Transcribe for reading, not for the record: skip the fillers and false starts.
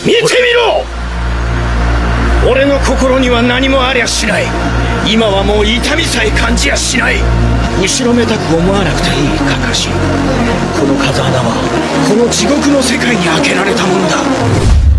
見てみろ。俺の心には何もありゃしない。今はもう痛みさえ感じやしない。後ろめたく思わなくていいカカシ。この風穴はこの地獄の世界に開けられたものだ。